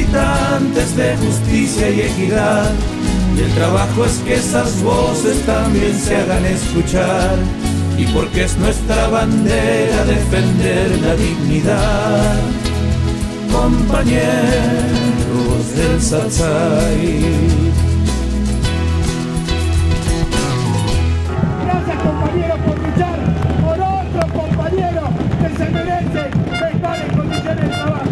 militantes de justicia y equidad, y el trabajo es que esas voces también se hagan escuchar, y porque es nuestra bandera defender la dignidad. Compañeros del Satsai. Gracias, compañeros, por luchar por otros compañeros que se merecen estar en condiciones de trabajo.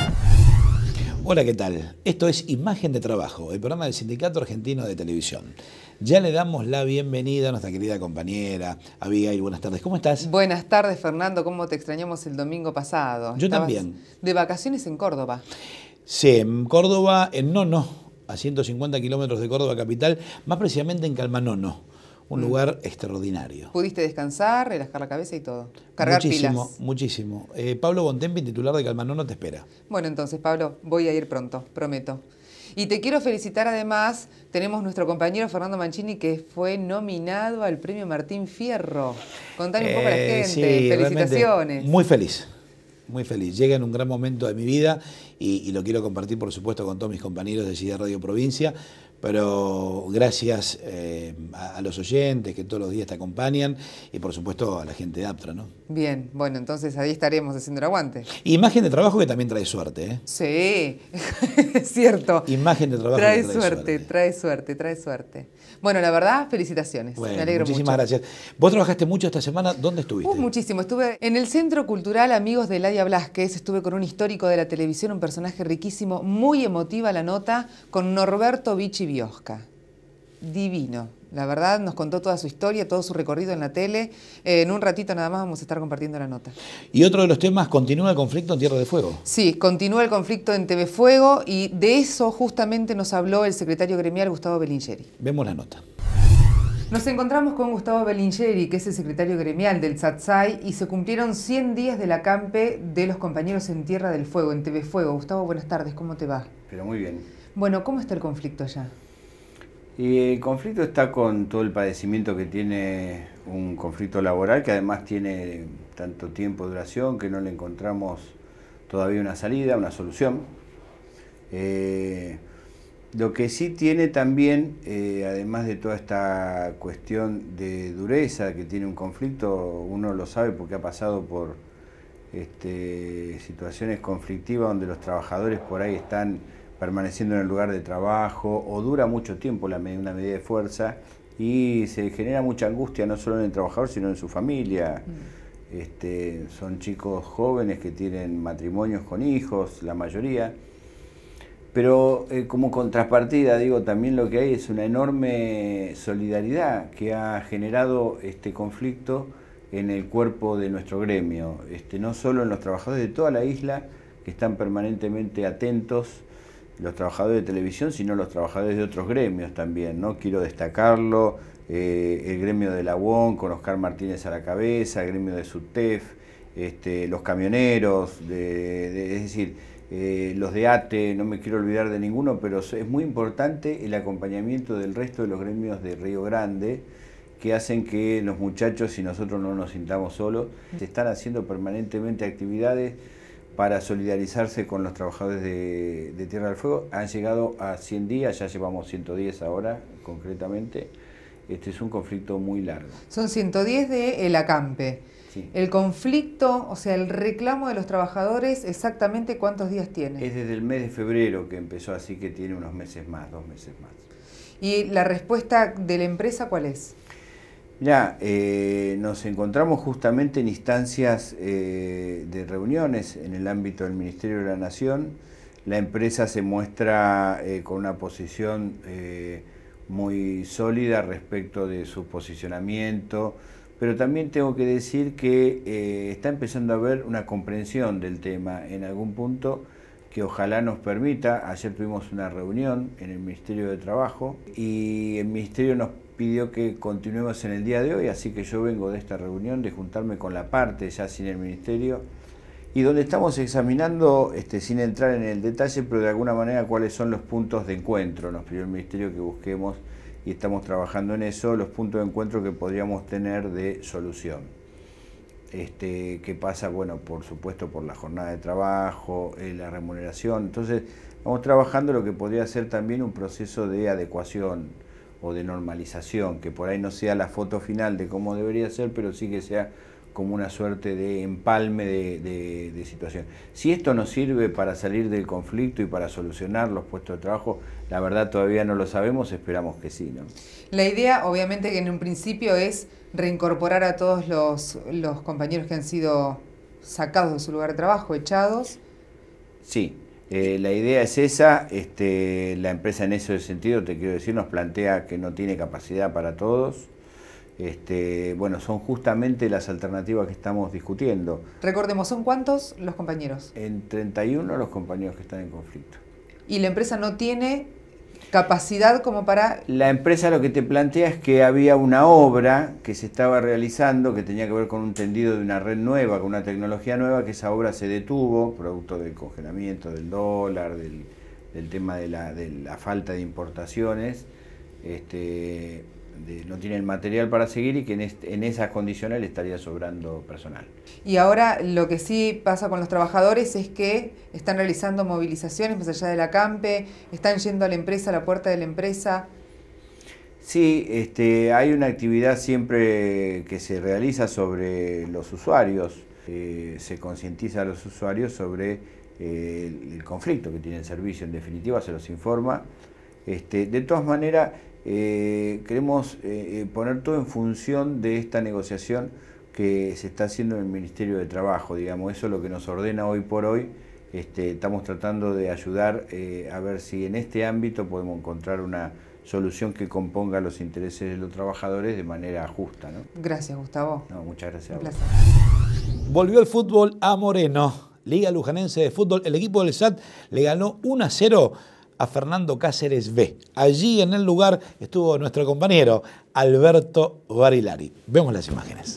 Hola, ¿qué tal? Esto es Imagen de Trabajo, el programa del Sindicato Argentino de Televisión. Ya le damos la bienvenida a nuestra querida compañera Abigail. Buenas tardes, ¿cómo estás? Buenas tardes, Fernando. ¿Cómo te extrañamos el domingo pasado? Yo Estabas también. de vacaciones en Córdoba. Sí, en Córdoba, en Nono, a 150 kilómetros de Córdoba capital, más precisamente en Calmanono, un lugar extraordinario. ¿Pudiste descansar, relajar la cabeza y todo? Cargar Muchísimo, pilas. muchísimo. Pablo Bontempi, titular de Calmanono, te espera. Bueno, entonces, Pablo, voy a ir pronto, prometo. Y te quiero felicitar además, tenemos nuestro compañero Fernando Mancini que fue nominado al premio Martín Fierro. Contale un poco a la gente, Sí, felicitaciones. Muy feliz, muy feliz. Llega en un gran momento de mi vida y lo quiero compartir, por supuesto, con todos mis compañeros de Ciudad Radio Provincia, pero gracias a los oyentes que todos los días te acompañan y, por supuesto, a la gente de APTRA, ¿no? Bien, bueno, entonces ahí estaremos haciendo el aguante. Imagen de trabajo que también trae suerte, ¿eh? Sí, es cierto. Imagen de trabajo Trae que trae suerte, trae suerte, trae suerte. Bueno, la verdad, felicitaciones. Bueno, me alegro muchísimas mucho. gracias. Vos trabajaste mucho esta semana, ¿dónde estuviste? Muchísimo. Estuve en el Centro Cultural Amigos de Eladia Blasquez, estuve con un histórico de la televisión, un personaje riquísimo, muy emotiva la nota, con Norberto Vichy Biosca. Divino. La verdad, nos contó toda su historia, todo su recorrido en la tele. En un ratito nada más vamos a estar compartiendo la nota. Y otro de los temas, continúa el conflicto en Tierra de Fuego. Sí, continúa el conflicto en TV Fuego y de eso justamente nos habló el secretario gremial Gustavo Belingeri. Vemos la nota. Nos encontramos con Gustavo Belingeri, que es el secretario gremial del Satsai, y se cumplieron 100 días del acampe de los compañeros en Tierra del Fuego, en TV Fuego. Gustavo, buenas tardes, ¿cómo te va? Pero muy bien. Bueno, ¿cómo está el conflicto allá? Y el conflicto está con todo el padecimiento que tiene un conflicto laboral, que además tiene tanto tiempo de duración que no le encontramos todavía una salida, una solución. Lo que sí tiene también, además de toda esta cuestión de dureza que tiene un conflicto, uno lo sabe porque ha pasado por situaciones conflictivas donde los trabajadores por ahí están permaneciendo en el lugar de trabajo o dura mucho tiempo una medida de fuerza y se genera mucha angustia no solo en el trabajador sino en su familia. Son chicos jóvenes que tienen matrimonios con hijos, la mayoría. Pero como contrapartida, digo, también lo que hay es una enorme solidaridad que ha generado este conflicto en el cuerpo de nuestro gremio, no solo en los trabajadores de toda la isla que están permanentemente atentos, los trabajadores de televisión, sino los trabajadores de otros gremios también, ¿no? Quiero destacarlo, el gremio de la UON con Oscar Martínez a la cabeza, el gremio de SUTEF, los camioneros, es decir, los de ATE, no me quiero olvidar de ninguno, pero es muy importante el acompañamiento del resto de los gremios de Río Grande, que hacen que los muchachos y nosotros no nos sintamos solos. Se están haciendo permanentemente actividades para solidarizarse con los trabajadores de Tierra del Fuego. Han llegado a 100 días, ya llevamos 110 ahora, concretamente. Este es un conflicto muy largo. Son 110 de el acampe. Sí. El conflicto, o sea, el reclamo de los trabajadores, ¿exactamente cuántos días tiene? Es desde el mes de febrero que empezó, así que tiene unos meses más, 2 meses más. ¿Y la respuesta de la empresa cuál es? Mirá, nos encontramos justamente en instancias de reuniones en el ámbito del Ministerio de la Nación. La empresa se muestra con una posición muy sólida respecto de su posicionamiento, pero también tengo que decir que está empezando a haber una comprensión del tema en algún punto que ojalá nos permita. Ayer tuvimos una reunión en el Ministerio de Trabajo y el Ministerio nos pidió que continuemos en el día de hoy, así que yo vengo de esta reunión, de juntarme con la parte, ya sin el Ministerio, y donde estamos examinando, sin entrar en el detalle, pero de alguna manera cuáles son los puntos de encuentro. Nos pidió el Ministerio que busquemos, y estamos trabajando en eso, los puntos de encuentro que podríamos tener de solución. Que pasa, bueno, por supuesto, por la jornada de trabajo, la remuneración. Entonces, vamos trabajando lo que podría ser también un proceso de adecuación o de normalización, que por ahí no sea la foto final de cómo debería ser, pero sí que sea como una suerte de empalme de situación. Si esto nos sirve para salir del conflicto y para solucionar los puestos de trabajo, la verdad todavía no lo sabemos, esperamos que sí, ¿no? La idea, obviamente, que en un principio es reincorporar a todos los compañeros que han sido sacados de su lugar de trabajo, echados. Sí, la idea es esa. La empresa en ese sentido, te quiero decir, nos plantea que no tiene capacidad para todos. Bueno, son justamente las alternativas que estamos discutiendo. Recordemos, ¿son cuántos los compañeros? En 31 los compañeros que están en conflicto. ¿Y la empresa no tiene capacidad como para...? La empresa lo que te plantea es que había una obra que se estaba realizando que tenía que ver con un tendido de una red nueva, con una tecnología nueva, que esa obra se detuvo, producto del congelamiento del dólar, del tema de la falta de importaciones. No tienen material para seguir y que en esas condiciones le estaría sobrando personal. Y ahora lo que sí pasa con los trabajadores es que están realizando movilizaciones más allá de la CAMPE, están yendo a la empresa, a la puerta de la empresa. Sí, hay una actividad siempre que se realiza sobre los usuarios, se concientiza a los usuarios sobre el conflicto que tiene el servicio, en definitiva se los informa. De todas maneras, queremos poner todo en función de esta negociación que se está haciendo en el Ministerio de Trabajo, digamos, eso es lo que nos ordena hoy por hoy. Estamos tratando de ayudar a ver si en este ámbito podemos encontrar una solución que componga los intereses de los trabajadores de manera justa, ¿no? Gracias, Gustavo. No, muchas gracias. Un placer. Volvió el fútbol a Moreno. Liga Lujanense de Fútbol. El equipo del SAT le ganó 1-0 a Fernando Cáceres B. Allí en el lugar estuvo nuestro compañero Alberto Barilari. Vemos las imágenes.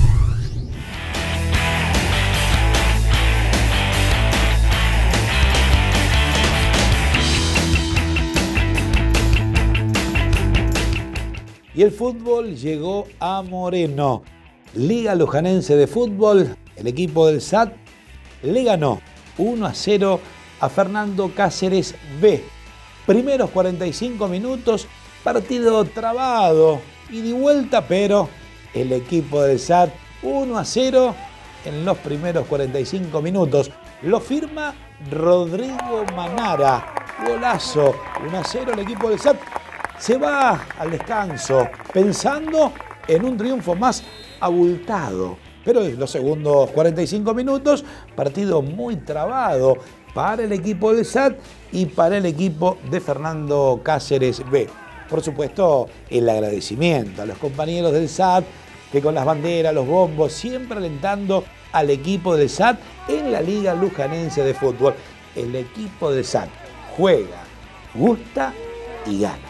Y el fútbol llegó a Moreno. Liga Lujanense de Fútbol, el equipo del SAT le ganó 1-0 a Fernando Cáceres B. Primeros 45 minutos, partido trabado, ida y vuelta, pero el equipo del SAT 1-0 en los primeros 45 minutos. Lo firma Rodrigo Manara. Golazo, 1-0 el equipo del SAT. Se va al descanso pensando en un triunfo más abultado. Pero en los segundos 45 minutos, partido muy trabado para el equipo del SAT y para el equipo de Fernando Cáceres B. Por supuesto, el agradecimiento a los compañeros del SAT que con las banderas, los bombos, siempre alentando al equipo del SAT en la Liga Lujanense de Fútbol. El equipo del SAT juega, gusta y gana.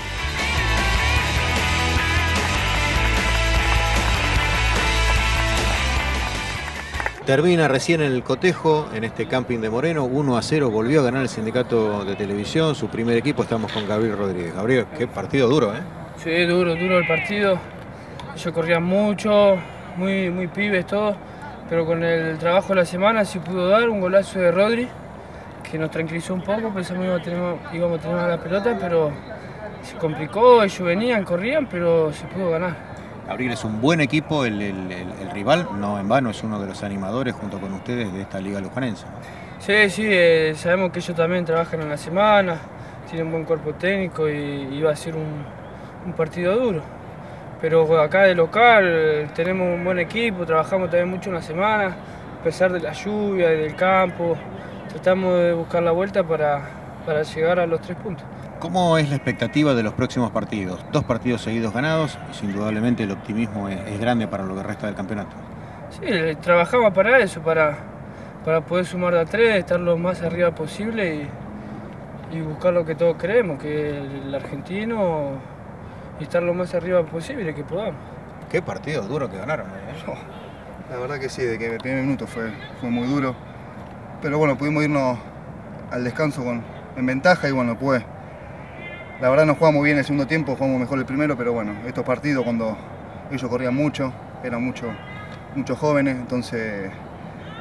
Termina recién el cotejo en este camping de Moreno, 1-0, volvió a ganar el sindicato de televisión, su primer equipo. Estamos con Gabriel Rodríguez. Gabriel, qué partido duro, ¿eh? Sí, duro el partido. Ellos corrían mucho, muy pibes todos, pero con el trabajo de la semana sí pudo dar un golazo de Rodri, que nos tranquilizó un poco, pensamos que íbamos a tener la pelota, pero se complicó, ellos venían, corrían, pero se pudo ganar. Gabriel, es un buen equipo, el rival, no en vano, es uno de los animadores junto con ustedes de esta Liga Lujanense, ¿no? Sí, sabemos que ellos también trabajan en la semana, tienen un buen cuerpo técnico y va a ser un partido duro. Pero acá de local tenemos un buen equipo, trabajamos también mucho en la semana, a pesar de la lluvia y del campo, tratamos de buscar la vuelta para llegar a los 3 puntos. ¿Cómo es la expectativa de los próximos partidos? 2 partidos seguidos ganados, y indudablemente el optimismo es grande para lo que resta del campeonato. Sí, trabajamos para eso, para poder sumar de a 3, estar lo más arriba posible y buscar lo que todos queremos, que el argentino, y estar lo más arriba posible que podamos. Qué partido duro que ganaron, ¿eh? La verdad que sí, de que el primer minuto fue muy duro, pero bueno, pudimos irnos al descanso en ventaja y bueno, pues la verdad no jugamos bien el segundo tiempo, jugamos mejor el primero, pero bueno, estos partidos cuando ellos corrían mucho, eran muchos jóvenes, entonces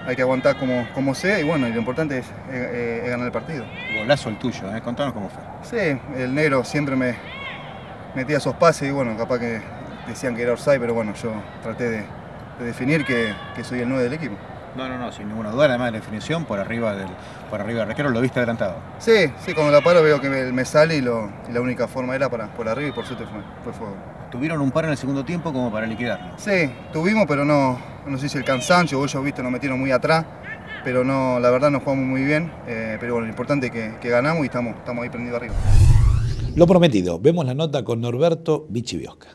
hay que aguantar como sea y bueno, y lo importante es ganar el partido. Golazo el tuyo, ¿eh? Contanos cómo fue. Sí, el negro siempre me metía esos pases y bueno, capaz que decían que era offside, pero bueno, yo traté de definir que soy el 9 del equipo. No, sin ninguna duda, además de la definición, por arriba del arquero, lo viste adelantado. Sí, cuando la paro veo que me sale y la única forma era por arriba y por suerte fue fuego. Tuvieron un par en el segundo tiempo como para liquidarlo. Sí, tuvimos, pero no sé si el cansancio o ellos, viste, nos metieron muy atrás, pero no, la verdad nos jugamos muy bien, pero bueno, lo importante es que ganamos y estamos ahí prendidos arriba. Lo prometido, vemos la nota con Norberto Vichy Biosca.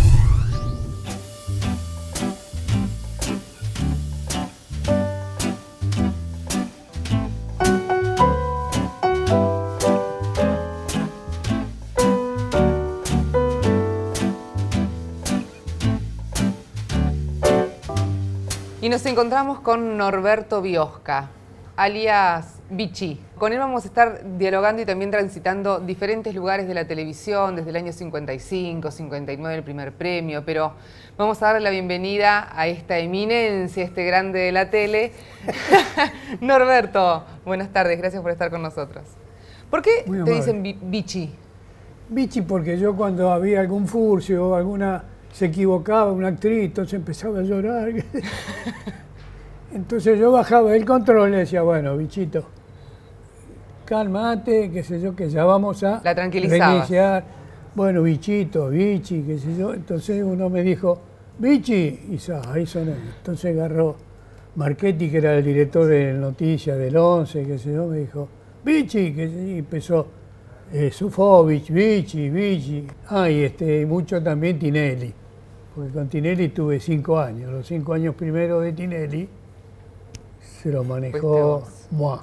Y nos encontramos con Norberto Biosca, alias Vichy. Con él vamos a estar dialogando y también transitando diferentes lugares de la televisión, desde el año 55, 59 el primer premio, pero vamos a darle la bienvenida a esta eminencia, este grande de la tele. Norberto, buenas tardes, gracias por estar con nosotros. ¿Por qué te dicen Vichy? Vichy porque yo cuando había algún furcio, se equivocaba una actriz, entonces empezaba a llorar. Entonces yo bajaba el control y le decía, bueno, bichito, cálmate, qué sé yo, que ya vamos a reiniciar. Bueno, bichito, Vichy, qué sé yo. Entonces uno me dijo, Vichy, y ahí soné. Entonces agarró Marchetti, que era el director de noticias del 11, qué sé yo, me dijo, Vichy, que sé yo, y empezó Sufovich, Vichy. Y mucho también Tinelli. Porque con Tinelli tuve 5 años. Los 5 años primeros de Tinelli se lo manejó moi.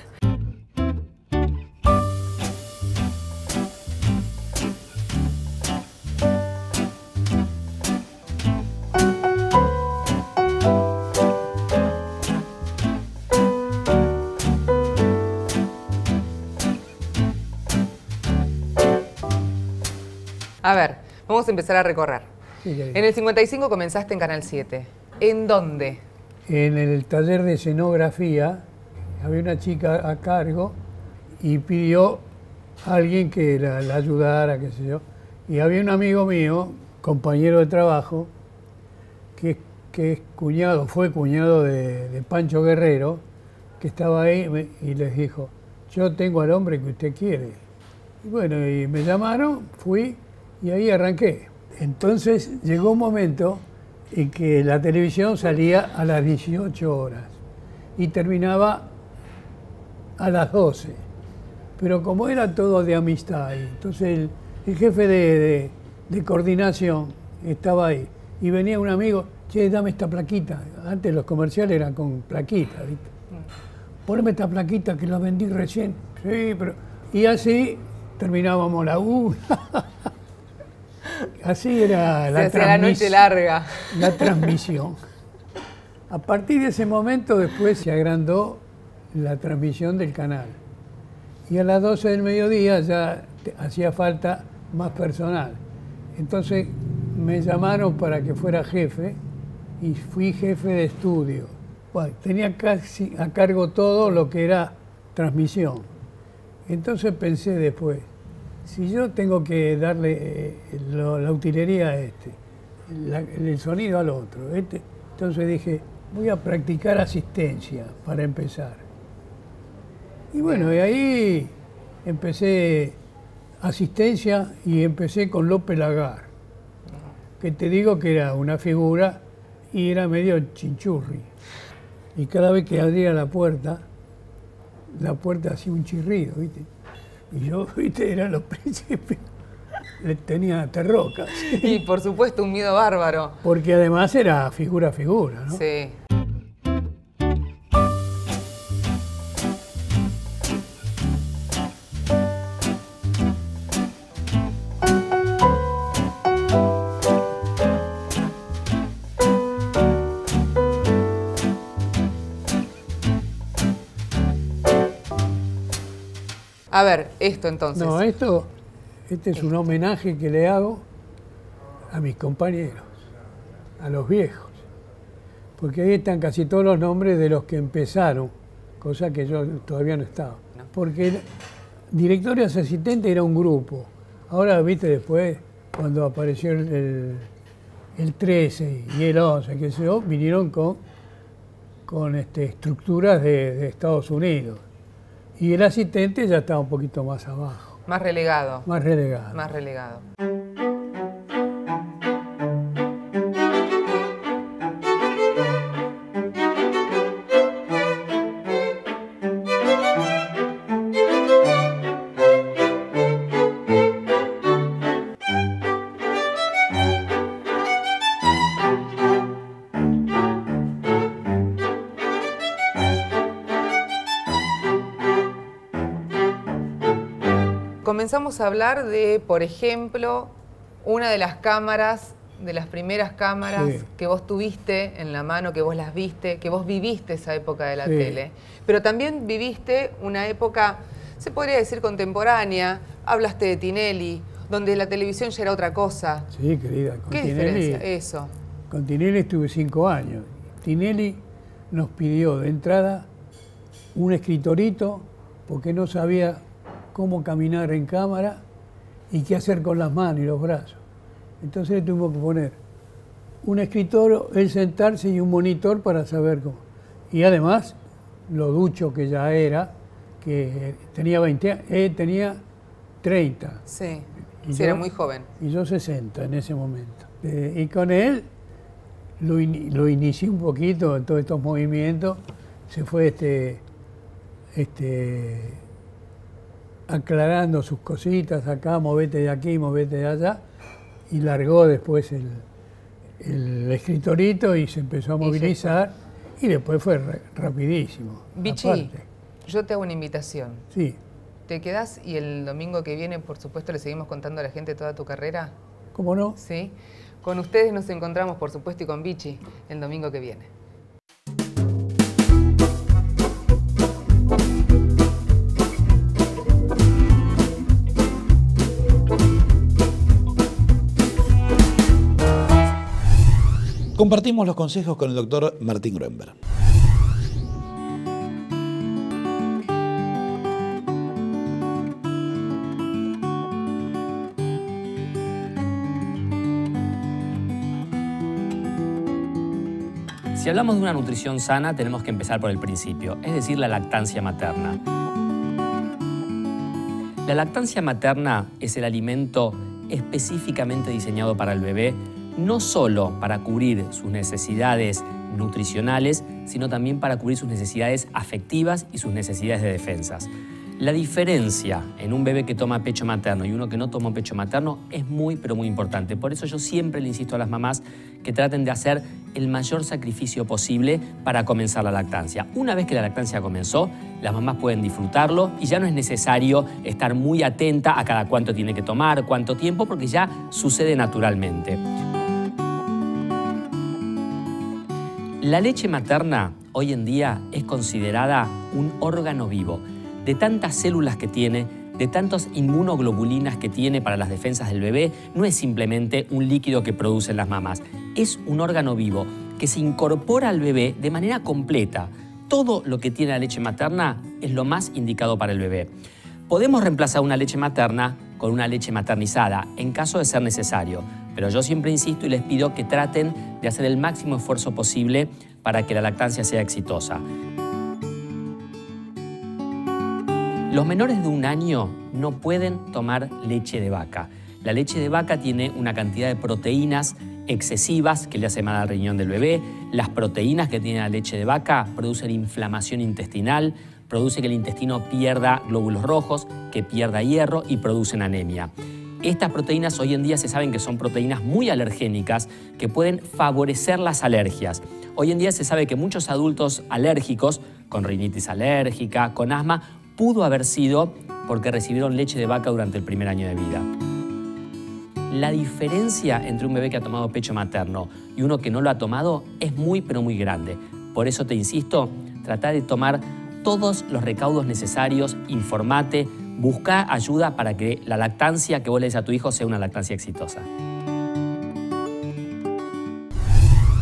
A ver, vamos a empezar a recorrer. Sí, en el 55 comenzaste en Canal 7. ¿En dónde? En el taller de escenografía había una chica a cargo y pidió a alguien que la ayudara, qué sé yo. Y había un amigo mío, compañero de trabajo, que fue cuñado de Pancho Guerrero, que estaba ahí y les dijo, yo tengo al hombre que usted quiere. Y bueno, y me llamaron, fui y ahí arranqué. Entonces llegó un momento en que la televisión salía a las 18 horas y terminaba a las 12. Pero como era todo de amistad, entonces el jefe de coordinación estaba ahí y venía un amigo, che, dame esta plaquita. Antes los comerciales eran con plaquita, ¿viste? Poneme esta plaquita que la vendí recién. Sí, pero... Y así terminábamos la una. Así era la noche larga. La transmisión. A partir de ese momento después se agrandó la transmisión del canal. Y a las 12 del mediodía ya hacía falta más personal. Entonces me llamaron para que fuera jefe y fui jefe de estudio. Bueno, tenía casi a cargo todo lo que era transmisión. Entonces pensé después, si yo tengo que darle la utilería a el sonido al otro, entonces dije, voy a practicar asistencia para empezar. Y bueno, y ahí empecé asistencia y empecé con López Lagar, que te digo que era una figura y era medio chinchurri. Y cada vez que abría la puerta hacía un chirrido, ¿viste? Y yo, viste, eran los principios, le tenía terrocas. Y por supuesto un miedo bárbaro. Porque además era figura a figura, ¿no? Sí. A ver, esto entonces. No, este es un homenaje que le hago a mis compañeros, a los viejos. porque ahí están casi todos los nombres de los que empezaron, cosa que yo todavía no estaba. Porque directores asistentes era un grupo. Ahora, viste, después, cuando apareció el 13 y el 11, que sé yo, vinieron con estructuras de Estados Unidos. Y el asistente ya estaba un poquito más abajo. Más relegado. Más relegado. Más relegado. Comenzamos a hablar de, por ejemplo, una de las cámaras, de las primeras cámaras Sí. que vos tuviste en la mano, que vos las viste, que vos viviste esa época de la Sí. tele. Pero también viviste una época, se podría decir contemporánea, hablaste de Tinelli, donde la televisión ya era otra cosa. Sí, querida. Con ¿Qué Tinelli, diferencia? Eso. con Tinelli estuve 5 años. Tinelli nos pidió de entrada un escritorito porque no sabía cómo caminar en cámara y qué hacer con las manos y los brazos. Entonces le tuvimos que poner un escritorio, él sentarse y un monitor para saber cómo. Y además, lo ducho que ya era, que tenía 20 años, él tenía 30. Sí, Y sí, yo- era muy joven. Y yo 60 en ese momento. Y con él lo inicié un poquito en todos estos movimientos. Se fue aclarando sus cositas acá, movete de aquí, movete de allá, y largó después el escritorito y se empezó a movilizar, y después fue rapidísimo. Vichy, Aparte. yo te hago una invitación. Sí, ¿Te quedás y el domingo que viene, por supuesto, le seguimos contando a la gente toda tu carrera? ¿cómo no? Sí. Con ustedes nos encontramos, por supuesto, y con Vichy el domingo que viene. Compartimos los consejos con el doctor Martín Gruenberg. Si hablamos de una nutrición sana, tenemos que empezar por el principio, es decir, la lactancia materna. La lactancia materna es el alimento específicamente diseñado para el bebé, no solo para cubrir sus necesidades nutricionales, sino también para cubrir sus necesidades afectivas y sus necesidades de defensas. La diferencia en un bebé que toma pecho materno y uno que no toma pecho materno es muy, pero muy importante. Por eso yo siempre le insisto a las mamás que traten de hacer el mayor sacrificio posible para comenzar la lactancia. Una vez que la lactancia comenzó, las mamás pueden disfrutarlo y ya no es necesario estar muy atenta a cada cuánto tiene que tomar, cuánto tiempo, porque ya sucede naturalmente. La leche materna hoy en día es considerada un órgano vivo. De tantas células que tiene, de tantas inmunoglobulinas que tiene para las defensas del bebé, no es simplemente un líquido que producen las mamás. Es un órgano vivo que se incorpora al bebé de manera completa. Todo lo que tiene la leche materna es lo más indicado para el bebé. Podemos reemplazar una leche materna con una leche maternizada en caso de ser necesario, pero yo siempre insisto y les pido que traten de hacer el máximo esfuerzo posible para que la lactancia sea exitosa. Los menores de 1 año no pueden tomar leche de vaca. La leche de vaca tiene una cantidad de proteínas excesivas que le hace mal al riñón del bebé. Las proteínas que tiene la leche de vaca producen inflamación intestinal, produce que el intestino pierda glóbulos rojos, que pierda hierro y producen anemia. Estas proteínas hoy en día se saben que son proteínas muy alergénicas que pueden favorecer las alergias. Hoy en día se sabe que muchos adultos alérgicos, con rinitis alérgica, con asma, pudo haber sido porque recibieron leche de vaca durante el primer año de vida. La diferencia entre un bebé que ha tomado pecho materno y uno que no lo ha tomado es muy, pero muy grande. Por eso te insisto, trata de tomar todos los recaudos necesarios, informate, busca ayuda para que la lactancia que vos le des a tu hijo sea una lactancia exitosa.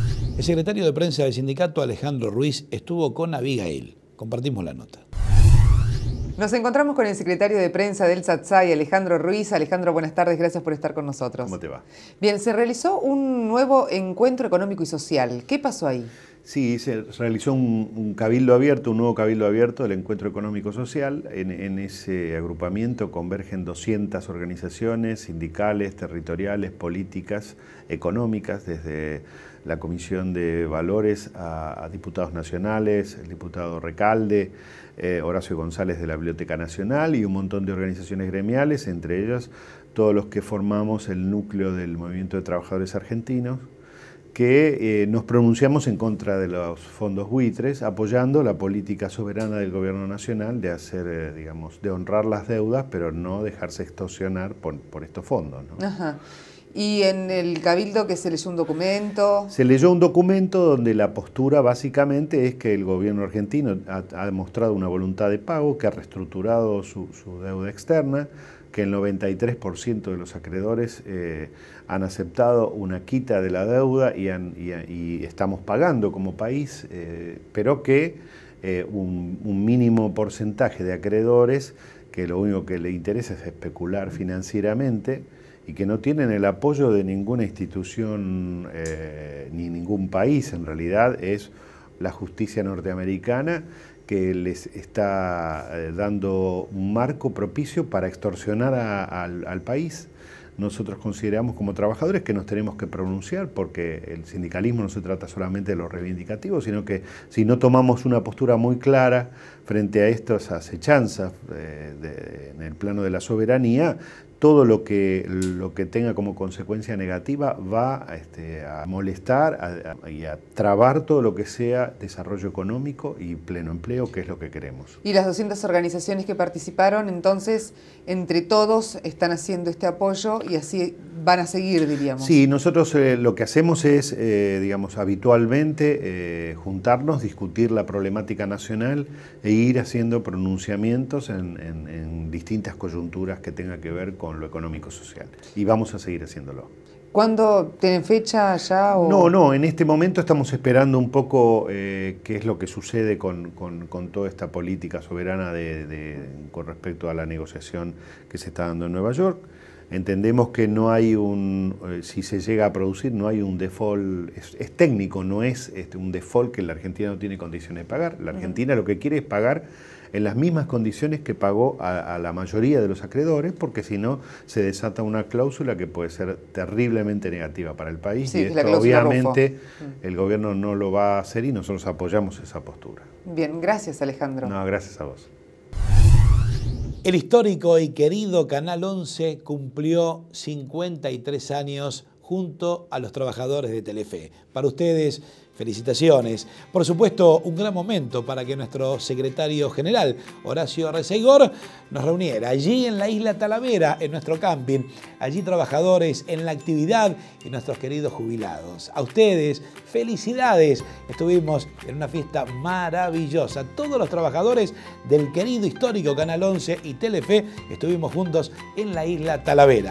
secretario de prensa del sindicato, Alejandro Ruiz, estuvo con Abigail. Compartimos la nota. Nos encontramos con el secretario de prensa del SATSAI, Alejandro Ruiz. Alejandro, buenas tardes, gracias por estar con nosotros. ¿Cómo te va? Bien, se realizó un nuevo encuentro económico y social. ¿Qué pasó ahí? Sí, se realizó un cabildo abierto, un nuevo cabildo abierto del Encuentro Económico Social. En ese agrupamiento convergen 200 organizaciones sindicales, territoriales, políticas, económicas, desde la Comisión de Valores a diputados nacionales, el diputado Recalde, Horacio González de la Biblioteca Nacional y un montón de organizaciones gremiales, entre ellas todos los que formamos el núcleo del Movimiento de Trabajadores Argentinos, que nos pronunciamos en contra de los fondos buitres, apoyando la política soberana del Gobierno Nacional de hacer, digamos, de honrar las deudas, pero no dejarse extorsionar por estos fondos, ¿no? Ajá. ¿Y en el cabildo que se leyó un documento? Se leyó un documento donde la postura básicamente es que el gobierno argentino ha demostrado una voluntad de pago, que ha reestructurado su deuda externa, que el 93% de los acreedores han aceptado una quita de la deuda y estamos pagando como país, pero que un mínimo porcentaje de acreedores que lo único que le interesa es especular financieramente y que no tienen el apoyo de ninguna institución ni ningún país, en realidad es la justicia norteamericana que les está dando un marco propicio para extorsionar al país. Nosotros consideramos como trabajadores que nos tenemos que pronunciar porque el sindicalismo no se trata solamente de lo reivindicativo, sino que si no tomamos una postura muy clara frente a estas acechanzas en el plano de la soberanía, todo lo que tenga como consecuencia negativa va a molestar y a trabar todo lo que sea desarrollo económico y pleno empleo, que es lo que queremos. Y las 200 organizaciones que participaron, entonces, entre todos están haciendo este apoyo y así van a seguir, diríamos. Sí, nosotros lo que hacemos es, digamos, habitualmente juntarnos, discutir la problemática nacional e ir haciendo pronunciamientos en distintas coyunturas que tengan que ver con lo económico-social. Y vamos a seguir haciéndolo. ¿Cuándo tienen fecha ya? O... No, en este momento estamos esperando un poco qué es lo que sucede con toda esta política soberana con respecto a la negociación que se está dando en Nueva York. Entendemos que no hay si se llega a producir, no hay un default, es técnico, no es un default que la Argentina no tiene condiciones de pagar. La Argentina lo que quiere es pagar en las mismas condiciones que pagó a la mayoría de los acreedores, porque si no se desata una cláusula que puede ser terriblemente negativa para el país, sí, y esto obviamente el gobierno no lo va a hacer y nosotros apoyamos esa postura. Bien, gracias Alejandro. No, gracias a vos. El histórico y querido Canal 11 cumplió 53 años junto a los trabajadores de Telefe. Para ustedes, felicitaciones. Por supuesto, un gran momento para que nuestro secretario general, Horacio Receigor, nos reuniera allí en la isla Talavera, en nuestro camping. Allí trabajadores en la actividad y nuestros queridos jubilados. A ustedes, felicidades. Estuvimos en una fiesta maravillosa. Todos los trabajadores del querido histórico Canal 11 y Telefe estuvimos juntos en la isla Talavera.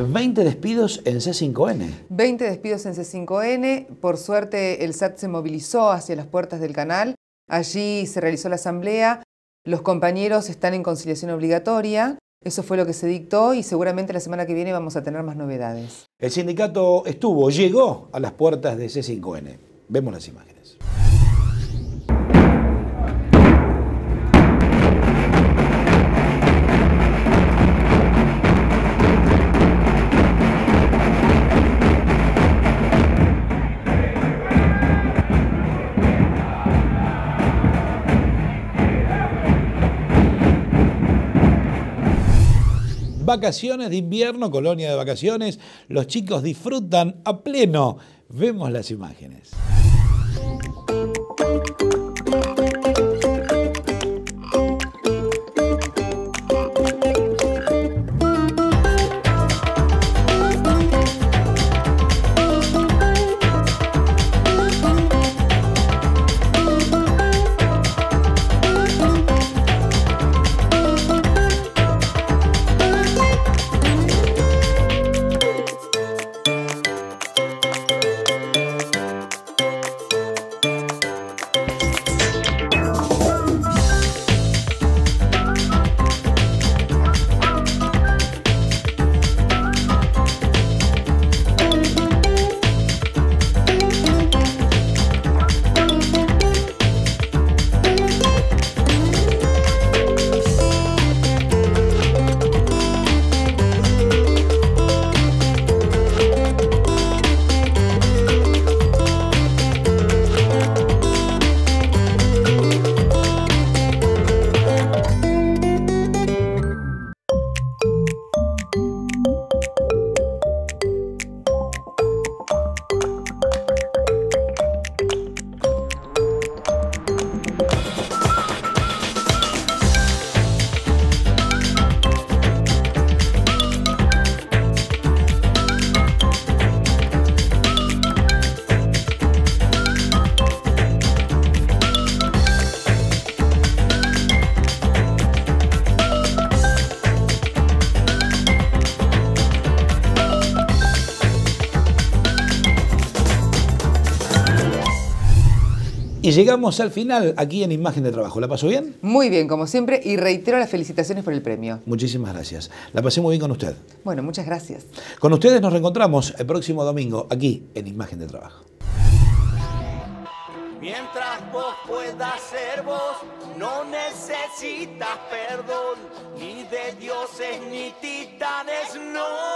20 despidos en C5N. 20 despidos en C5N. Por suerte el SAT se movilizó hacia las puertas del canal. Allí se realizó la asamblea. Los compañeros están en conciliación obligatoria. Eso fue lo que se dictó y seguramente la semana que viene vamos a tener más novedades. El sindicato llegó a las puertas de C5N. Vemos las imágenes. Vacaciones de invierno, colonia de vacaciones, los chicos disfrutan a pleno. Vemos las imágenes. Y llegamos al final aquí en Imagen de Trabajo. ¿La pasó bien? Muy bien, como siempre, y reitero las felicitaciones por el premio. Muchísimas gracias. La pasé muy bien con usted. Bueno, muchas gracias. Con ustedes nos reencontramos el próximo domingo aquí en Imagen de Trabajo. Mientras vos puedas ser vos, no necesitas perdón, ni de dioses ni titanes, no.